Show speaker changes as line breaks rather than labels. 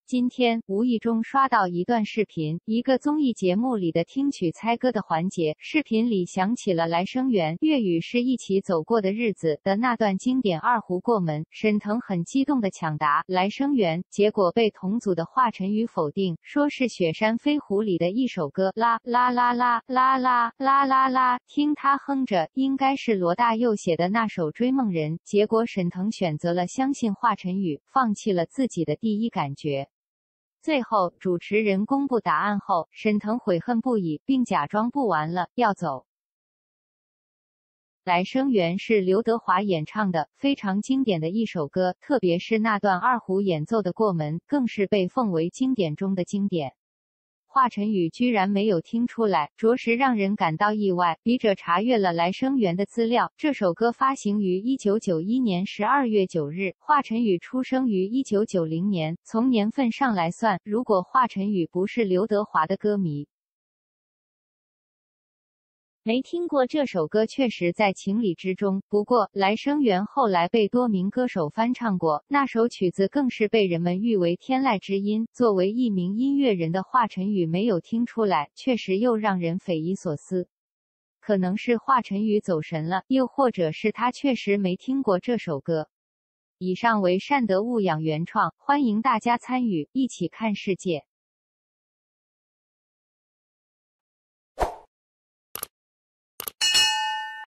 今天无意中刷到一段视频，一个综艺节目里的听曲猜歌的环节，视频里响起了来生缘，粤语是一起走过的日子的那段经典二胡过门。沈腾很激动地抢答来生缘，结果被同组的华晨宇否定，说是雪山飞狐里的一首歌，啦啦啦啦啦啦啦啦啦，听他哼着，应该是罗大佑写的那首追梦人。结果沈腾选择了相信华晨宇，放弃了自己的第一感觉。最后，主持人公布答案后，沈腾悔恨不已，并假装不玩了，要走。来生缘是刘德华演唱的，非常经典的一首歌，特别是那段二胡演奏的过门，更是被奉为经典中的经典。华晨宇居然没有听出来，着实让人感到意外。笔者查阅了来生缘的资料，这首歌发行于1991年12月9日，华晨宇出生于1990年。从年份上来算，如果华晨宇不是刘德华的歌迷，没听过这首歌确实在情理之中。不过，来生缘后来被多名歌手翻唱过，那首曲子更是被人们誉为天籁之音。作为一名音乐人的华晨宇没有听出来，确实又让人匪夷所思。可能是华晨宇走神了，又或者是他确实没听过这首歌。以上为善德勿养原创，欢迎大家参与，一起看世界。